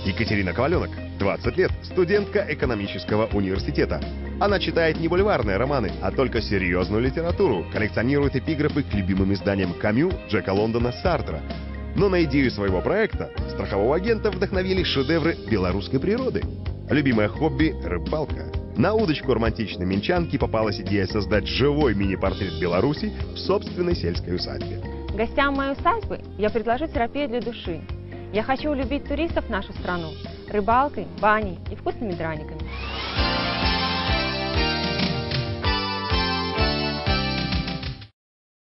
Екатерина Коваленок, 20 лет, студентка экономического университета. Она читает не бульварные романы, а только серьезную литературу, коллекционирует эпиграфы к любимым изданиям Камю, Джека Лондона, Сартра. Но на идею своего проекта страхового агента вдохновили шедевры белорусской природы. Любимое хобби – рыбалка. На удочку романтичной минчанки попалась идея создать живой мини-портрет Беларуси в собственной сельской усадьбе. Гостям моей усадьбы я предложу терапию для души. Я хочу улюбить туристов в нашу страну рыбалкой, баней и вкусными драниками.